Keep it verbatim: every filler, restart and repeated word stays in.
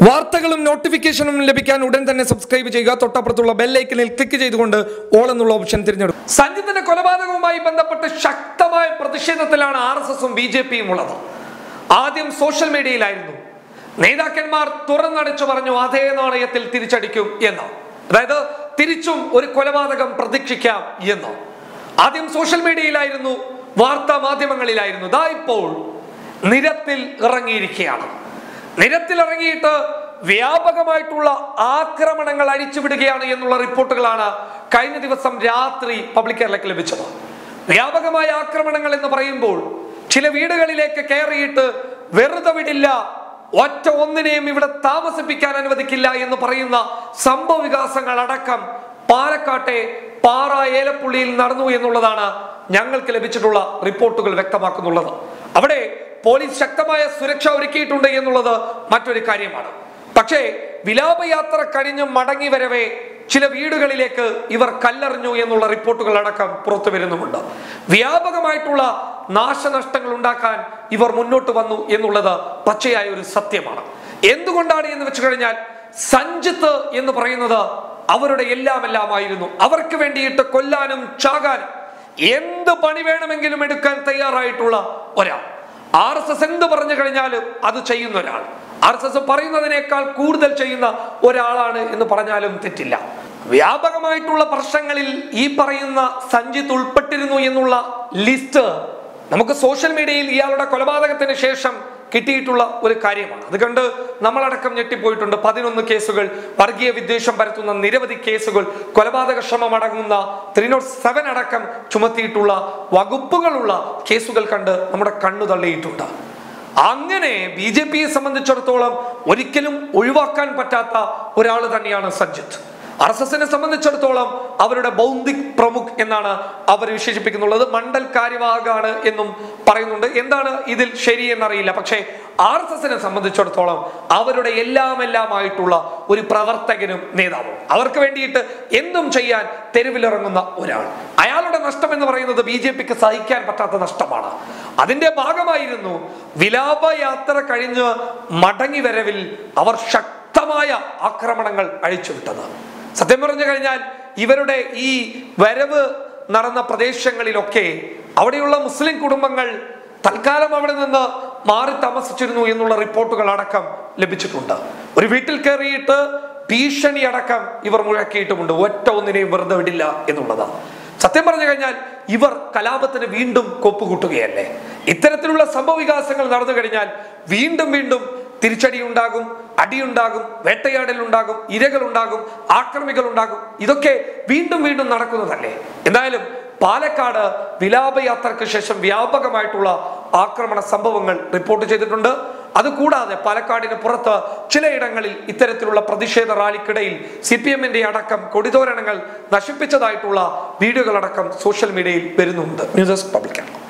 വാർത്തകളും നോട്ടിഫിക്കേഷനും ലഭിക്കാൻ ഉടൻ തന്നെ സബ്സ്ക്രൈബ് ചെയ്യുക. തൊട്ടപ്പുറത്തുള്ള ബെൽ ഐക്കണിൽ ക്ലിക്ക് ചെയ്തുകൊണ്ട് ഓൾ എന്നുള്ള ഓപ്ഷൻ തിരഞ്ഞെടുക്കും. സഞ്ജിത്തിന്റെ കൊലപാതകവുമായി ബന്ധപ്പെട്ട് ശക്തമായ പ്രതിഷേധത്തിലാണ് ആർ എസ് എസും ബി ജെ പിയും ഉള്ളത്. ആദ്യം സോഷ്യൽ മീഡിയയിലായിരുന്നു. നേതാക്കന്മാർ തുറന്നടിച്ചു പറഞ്ഞു അതേ നാണയത്തിൽ തിരിച്ചടിക്കും എന്ന്, അതായത് തിരിച്ചും ഒരു കൊലപാതകം പ്രതീക്ഷിക്കാം എന്ന്. ആദ്യം സോഷ്യൽ മീഡിയയിലായിരുന്നു, വാർത്താ മാധ്യമങ്ങളിലായിരുന്നു. ദാ ഇപ്പോൾ നിരത്തിൽ ഇറങ്ങിയിരിക്കുകയാണ്. നിരത്തിൽ ഇറങ്ങിയിട്ട് വ്യാപകമായിട്ടുള്ള ആക്രമണങ്ങൾ അഴിച്ചുവിടുകയാണ് എന്നുള്ള റിപ്പോർട്ടുകളാണ് കഴിഞ്ഞ ദിവസം രാത്രി പബ്ലിക് കേരളയ്ക്ക് ലഭിച്ചത്. വ്യാപകമായ ആക്രമണങ്ങൾ എന്ന് പറയുമ്പോൾ ചില വീടുകളിലേക്ക് കയറിയിട്ട് വെറുതെ വിടില്ല, ഒറ്റ ഒന്നിനെയും ഇവിടെ താമസിപ്പിക്കാൻ അനുവദിക്കില്ല എന്ന് പറയുന്ന സംഭവ വികാസങ്ങൾ അടക്കം പാലക്കാട്ടെ പാറ ഏലപ്പുള്ളിയിൽ നടന്നു എന്നുള്ളതാണ് ഞങ്ങൾക്ക് ലഭിച്ചിട്ടുള്ള റിപ്പോർട്ടുകൾ വ്യക്തമാക്കുന്നുള്ളത്. അവിടെ പോലീസ് ശക്തമായ സുരക്ഷ ഒരുക്കിയിട്ടുണ്ട് എന്നുള്ളത് മറ്റൊരു കാര്യമാണ്. പക്ഷേ വിലാപയാത്ര കഴിഞ്ഞ് മടങ്ങി വരവേ ചില വീടുകളിലേക്ക് ഇവർ കല്ലെറിഞ്ഞു എന്നുള്ള റിപ്പോർട്ടുകൾ അടക്കം പുറത്തു വരുന്നുമുണ്ട്. വ്യാപകമായിട്ടുള്ള നാശനഷ്ടങ്ങൾ ഉണ്ടാക്കാൻ ഇവർ മുന്നോട്ട് വന്നു എന്നുള്ളത് പച്ചയായ ഒരു സത്യമാണ്. എന്തുകൊണ്ടാണ് എന്ന് വെച്ചു കഴിഞ്ഞാൽ സഞ്ജിത്ത് എന്ന് പറയുന്നത് അവരുടെ എല്ലാം എല്ലാമായിരുന്നു. അവർക്ക് വേണ്ടിയിട്ട് കൊല്ലാനും ചാകാനും എന്ത് പണി വേണമെങ്കിലും എടുക്കാൻ തയ്യാറായിട്ടുള്ള ഒരാൾ. ആർ എസ് എസ് എന്ത് പറഞ്ഞു കഴിഞ്ഞാലും അത് ചെയ്യുന്ന ഒരാൾ, ആർ എസ് എസ് പറയുന്നതിനേക്കാൾ കൂടുതൽ ചെയ്യുന്ന ഒരാളാണ് എന്ന് പറഞ്ഞാലും തെറ്റില്ല. വ്യാപകമായിട്ടുള്ള പ്രശ്നങ്ങളിൽ ഈ പറയുന്ന സഞ്ജിത്ത് ഉൾപ്പെട്ടിരുന്നു എന്നുള്ള ലിസ്റ്റ് നമുക്ക് സോഷ്യൽ മീഡിയയിൽ ഇയാളുടെ കൊലപാതകത്തിന് ശേഷം കിട്ടിയിട്ടുള്ള ഒരു കാര്യമാണ്. അതുകൊണ്ട് നമ്മളടക്കം ഞെട്ടിപ്പോയിട്ടുണ്ട്. പതിനൊന്ന് കേസുകൾ, വർഗീയ വിദ്വേഷം പരത്തുന്ന നിരവധി കേസുകൾ, കൊലപാതക ശ്രമം അടങ്ങുന്ന ത്രീ നോട്ട് സെവൻ അടക്കം ചുമത്തിയിട്ടുള്ള വകുപ്പുകളുള്ള കേസുകൾ കണ്ട് നമ്മുടെ കണ്ണു തള്ളിയിട്ടുണ്ട്. അങ്ങനെ ബി ജെ പിയെ സംബന്ധിച്ചിടത്തോളം ഒരിക്കലും ഒഴിവാക്കാൻ പറ്റാത്ത ഒരാൾ തന്നെയാണ് സഞ്ജിത്ത്. ആർ എസ് എസിനെ സംബന്ധിച്ചിടത്തോളം അവരുടെ ബൗദ്ധിക് പ്രമുഖ് എന്നാണ് അവർ വിശേഷിപ്പിക്കുന്നുള്ളത്. മണ്ഡൽ കാര്യവാഹകാണ് എന്നും പറയുന്നുണ്ട്. എന്താണ് ഇതിൽ ശരി എന്നറിയില്ല. പക്ഷേ ആർ എസ് എസിനെ സംബന്ധിച്ചിടത്തോളം അവരുടെ എല്ലാം എല്ലാമായിട്ടുള്ള ഒരു പ്രവർത്തകനും നേതാവും, അവർക്ക് വേണ്ടിയിട്ട് എന്തും ചെയ്യാൻ തെരുവിലിറങ്ങുന്ന ഒരാൾ. അയാളുടെ നഷ്ടം എന്ന് പറയുന്നത് ബി ജെ പിക്ക് സഹിക്കാൻ പറ്റാത്ത നഷ്ടമാണ്. അതിന്റെ ഭാഗമായിരുന്നു വിലാപയാത്ര കഴിഞ്ഞ് മടങ്ങി വരവിൽ അവർ ശക്തമായ ആക്രമണങ്ങൾ അഴിച്ചുവിട്ടത്. സത്യം പറഞ്ഞു കഴിഞ്ഞാൽ ഇവരുടെ ഈ വരവ് നടന്ന പ്രദേശങ്ങളിലൊക്കെ അവിടെയുള്ള മുസ്ലിം കുടുംബങ്ങൾ തൽക്കാലം അവിടെ നിന്ന് മാറി താമസിച്ചിരുന്നു എന്നുള്ള റിപ്പോർട്ടുകൾ അടക്കം ലഭിച്ചിട്ടുണ്ട്. ഒരു വീട്ടിൽ കയറിയിട്ട് ഭീഷണി അടക്കം ഇവർ മുഴക്കിയിട്ടുമുണ്ട്. ഒറ്റ ഒന്നിനെയും വെറുതെ വിടില്ല എന്നുള്ളതാണ്. സത്യം പറഞ്ഞു കഴിഞ്ഞാൽ ഇവർ കലാപത്തിന് വീണ്ടും കൊപ്പുകൂട്ടുകയല്ലേ. ഇത്തരത്തിലുള്ള സംഭവ വികാസങ്ങൾ നടന്നു കഴിഞ്ഞാൽ വീണ്ടും വീണ്ടും തിരിച്ചടി ഉണ്ടാകും, അടിയുണ്ടാകും, വേട്ടയാടലുണ്ടാകും, ഇരകളുണ്ടാകും, ആക്രമികൾ ഉണ്ടാകും. ഇതൊക്കെ വീണ്ടും വീണ്ടും നടക്കുന്നതല്ലേ. എന്തായാലും പാലക്കാട് വിലാപയാത്രയ്ക്ക് ശേഷം വ്യാപകമായിട്ടുള്ള ആക്രമണ സംഭവങ്ങൾ റിപ്പോർട്ട് ചെയ്തിട്ടുണ്ട്. അതുകൂടാതെ പാലക്കാടിന് പുറത്ത് ചിലയിടങ്ങളിൽ ഇത്തരത്തിലുള്ള പ്രതിഷേധ റാലിക്കിടയിൽ സി പി എമ്മിന്റെ അടക്കം കൊടിതോരണങ്ങൾ നശിപ്പിച്ചതായിട്ടുള്ള വീഡിയോകളടക്കം സോഷ്യൽ മീഡിയയിൽ വരുന്നുണ്ട്. News desk public.